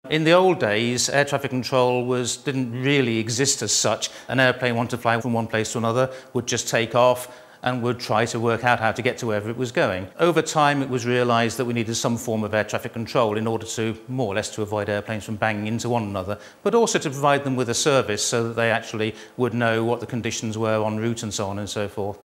In the old days, air traffic control didn't really exist as such. An airplane wanted to fly from one place to another, would just take off and would try to work out how to get to wherever it was going. Over time, it was realised that we needed some form of air traffic control in order to, more or less, to avoid airplanes from banging into one another, but also to provide them with a service so that they actually would know what the conditions were en route and so on and so forth.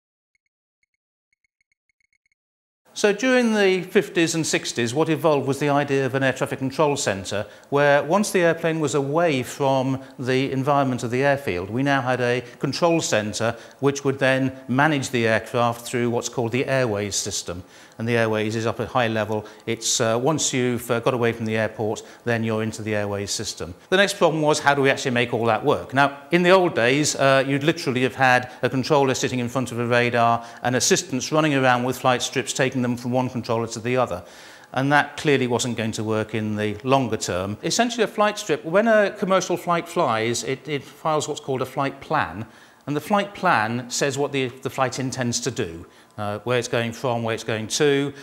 So during the 50s and 60s, what evolved was the idea of an air traffic control centre, where once the airplane was away from the environment of the airfield, we now had a control centre which would then manage the aircraft through what's called the airways system. And the airways is up at high level. It's once you've got away from the airport, then you're into the airways system. The next problem was, how do we actually make all that work? Now, in the old days, you'd literally have had a controller sitting in front of a radar and assistants running around with flight strips taking them from one controller to the other. And that clearly wasn't going to work in the longer term. Essentially, a flight strip, when a commercial flight flies, it files what's called a flight plan. And the flight plan says what the flight intends to do, where it's going from, where it's going to,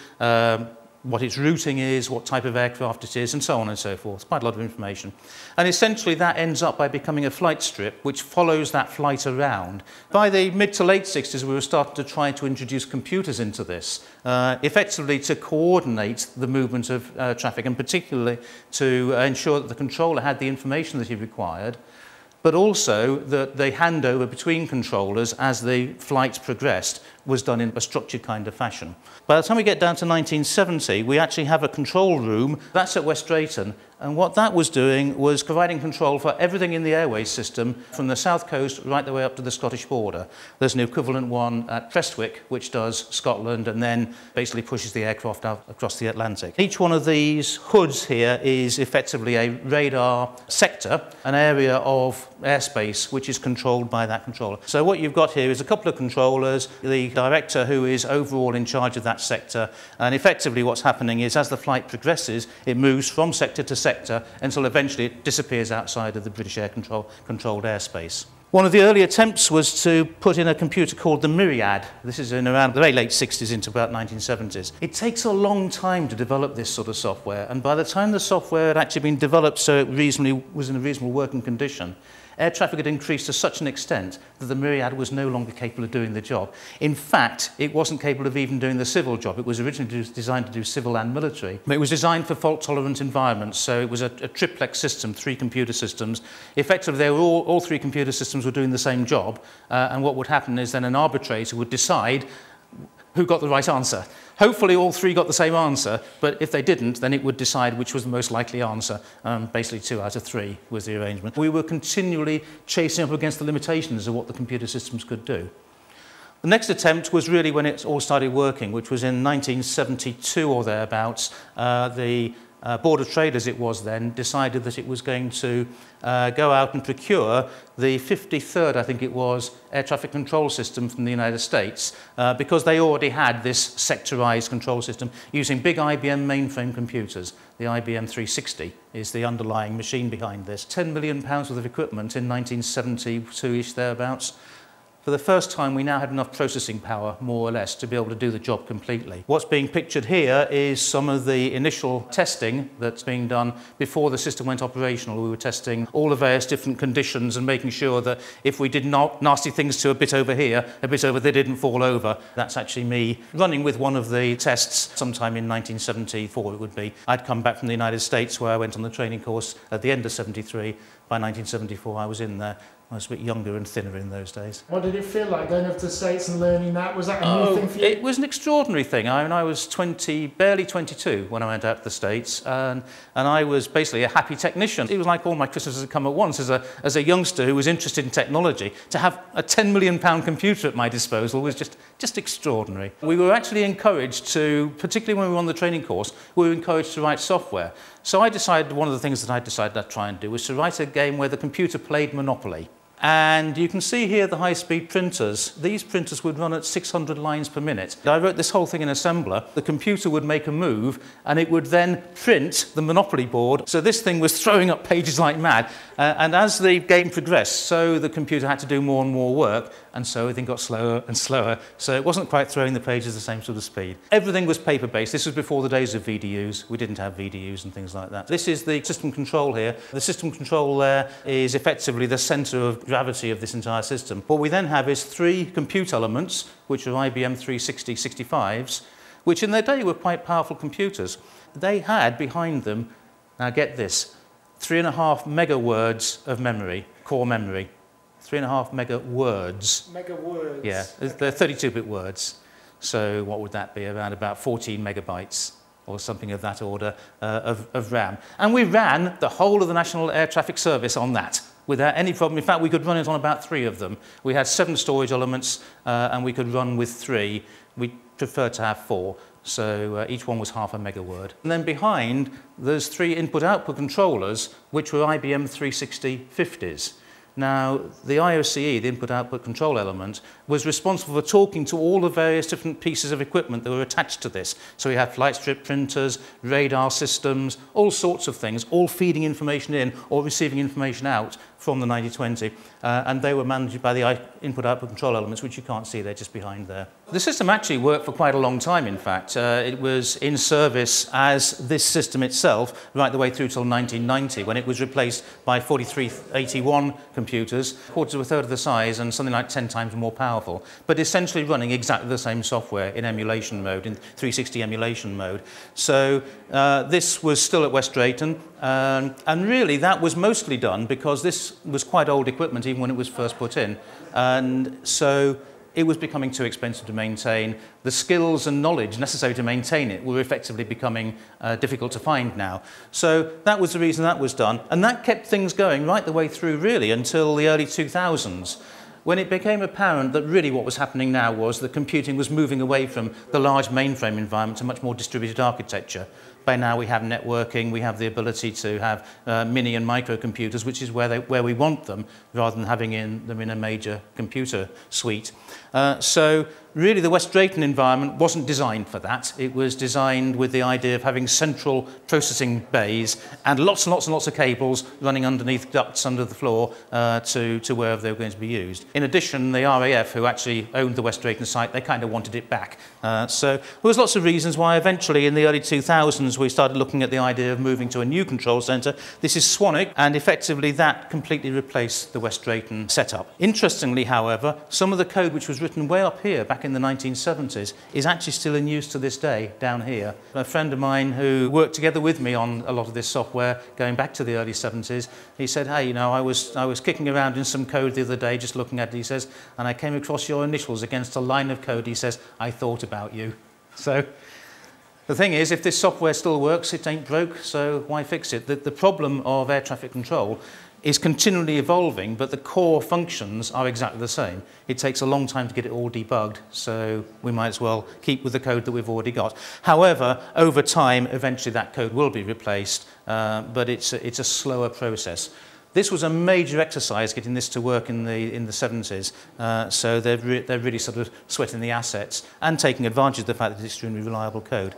what its routing is, what type of aircraft it is, and so on and so forth. Quite a lot of information. And essentially that ends up by becoming a flight strip which follows that flight around. By the mid to late 60s, we were starting to try to introduce computers into this, effectively to coordinate the movement of traffic, and particularly to ensure that the controller had the information that he required, but also that the handover between controllers as the flight progressed was done in a structured kind of fashion. By the time we get down to 1970, we actually have a control room. That's at Westrayton. And what that was doing was providing control for everything in the airways system from the south coast right the way up to the Scottish border. There's an equivalent one at Prestwick, which does Scotland and then basically pushes the aircraft out across the Atlantic. Each one of these hoods here is effectively a radar sector, an area of airspace which is controlled by that controller. So what you've got here is a couple of controllers, the director who is overall in charge of that sector, and effectively what's happening is as the flight progresses, it moves from sector to sector until eventually it disappears outside of the British air controlled airspace. One of the early attempts was to put in a computer called the Myriad. This is in around the very late 60s into about 1970s. It takes a long time to develop this sort of software, and by the time the software had actually been developed so it was in a reasonable working condition, air traffic had increased to such an extent that the Myriad was no longer capable of doing the job. In fact, it wasn't capable of even doing the civil job. It was originally designed to do civil and military. It was designed for fault-tolerant environments, so it was a triplex system, 3 computer systems. Effectively, they were all 3 computer systems were doing the same job, and what would happen is then an arbitrator would decide who got the right answer. Hopefully all 3 got the same answer, but if they didn't, then it would decide which was the most likely answer. Basically 2 out of 3 was the arrangement. We were continually chasing up against the limitations of what the computer systems could do. The next attempt was really when it all started working, which was in 1972 or thereabouts. The Board of Trade, as it was then, decided that it was going to go out and procure the 53rd, I think it was, air traffic control system from the United States, because they already had this sectorized control system using big IBM mainframe computers. The IBM 360 is the underlying machine behind this. £10 million worth of equipment in 1972-ish thereabouts. For the first time, we now had enough processing power, more or less, to be able to do the job completely. What's being pictured here is some of the initial testing that's being done before the system went operational. We were testing all the various different conditions and making sure that if we did nasty things to a bit over here, a bit over there didn't fall over. That's actually me running with one of the tests sometime in 1974, it would be. I'd come back from the United States where I went on the training course at the end of 73. By 1974, I was in there. I was a bit younger and thinner in those days. What did it feel like going up to the States and learning that? Was that a new thing for you? It was an extraordinary thing. I mean, I was barely 22 when I went out to the States, and I was basically a happy technician. It was like all my Christmases had come at once. As a youngster who was interested in technology, to have a £10 million computer at my disposal was just extraordinary. We were actually encouraged to, particularly when we were on the training course, we were encouraged to write software. So I decided, one of the things that I decided I'd try and do was to write a game where the computer played Monopoly. And you can see here the high-speed printers. These printers would run at 600 lines per minute. I wrote this whole thing in assembler. The computer would make a move and it would then print the Monopoly board. So this thing was throwing up pages like mad. And as the game progressed, so the computer had to do more and more work, and so everything got slower and slower. So it wasn't quite throwing the pages the same sort of speed. Everything was paper-based. This was before the days of VDUs. We didn't have VDUs and things like that. This is the system control here. The system control there is effectively the centre of gravity of this entire system. What we then have is 3 compute elements, which are IBM 360-65s, which in their day were quite powerful computers. They had behind them, now get this, 3.5 mega words of memory, core memory. 3.5 mega words. Mega words. Yeah, they're 32-bit words. So what would that be? Around about 14 megabytes or something of that order of RAM. And we ran the whole of the National Air Traffic Service on that without any problem. In fact, we could run it on about 3 of them. We had 7 storage elements and we could run with 3. We preferred to have 4. So each one was half a mega word. And then behind, there's 3 input-output controllers, which were IBM 360-50s. Now, the IOCE, the input-output control element, was responsible for talking to all the various different pieces of equipment that were attached to this. So we had flight strip printers, radar systems, all sorts of things, all feeding information in or receiving information out from the 9020. And they were managed by the input-output control elements, which you can't see, they're just behind there. The system actually worked for quite a long time, in fact. It was in service as this system itself right the way through till 1990, when it was replaced by 4381 computers, quarter to a third of the size and something like 10 times more powerful, but essentially running exactly the same software in emulation mode, in 360 emulation mode. So this was still at Westrayton, and really that was mostly done because this was quite old equipment even when it was first put in, and so it was becoming too expensive to maintain. The skills and knowledge necessary to maintain it were effectively becoming difficult to find now. So that was the reason that was done, and that kept things going right the way through really until the early 2000s, when it became apparent that really what was happening now was that computing was moving away from the large mainframe environment to much more distributed architecture. By now we have networking, we have the ability to have mini and microcomputers, which is where we want them, rather than having them in a major computer suite. So really the Westrayton environment wasn't designed for that. It was designed with the idea of having central processing bays and lots of cables running underneath ducts under the floor to wherever they were going to be used. In addition, the RAF, who actually owned the Westrayton site, they kind of wanted it back. So there was lots of reasons why eventually in the early 2000s we started looking at the idea of moving to a new control centre. This is Swannack, and effectively that completely replaced the Westrayton setup. Interestingly, however, some of the code which was written way up here back in the 1970s is actually still in use to this day down here. A friend of mine who worked together with me on a lot of this software going back to the early 70s, he said, hey, you know, I was kicking around in some code the other day just looking at it, he says, and I came across your initials against a line of code. He says, I thought about you. So the thing is, if this software still works, it ain't broke, so why fix it? The problem of air traffic control is continually evolving, but the core functions are exactly the same. It takes a long time to get it all debugged, so we might as well keep with the code that we've already got. However, over time, eventually that code will be replaced, but it's a slower process. This was a major exercise getting this to work in the 70s, so they're really sort of sweating the assets and taking advantage of the fact that it's extremely reliable code.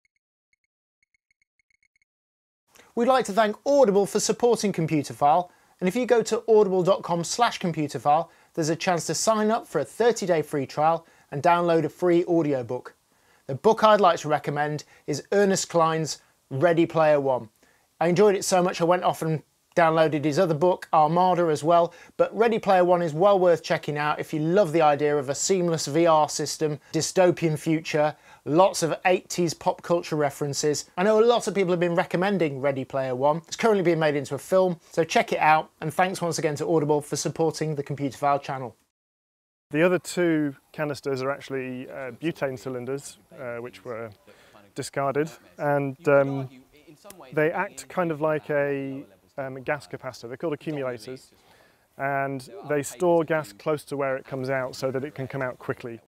We'd like to thank Audible for supporting Computerphile, and if you go to audible.com/computerphile, there's a chance to sign up for a 30-day free trial and download a free audiobook. The book I'd like to recommend is Ernest Cline's Ready Player One. I enjoyed it so much I went off and downloaded his other book, Armada, as well, but Ready Player One is well worth checking out if you love the idea of a seamless VR system, dystopian future, lots of 80s pop culture references. I know a lot of people have been recommending Ready Player One. It's currently being made into a film, so check it out, and thanks once again to Audible for supporting the Computerphile channel. The other 2 canisters are actually butane cylinders, which were discarded, and they act kind of like a gas capacitor. They're called accumulators, and they store gas close to where it comes out so that it can come out quickly.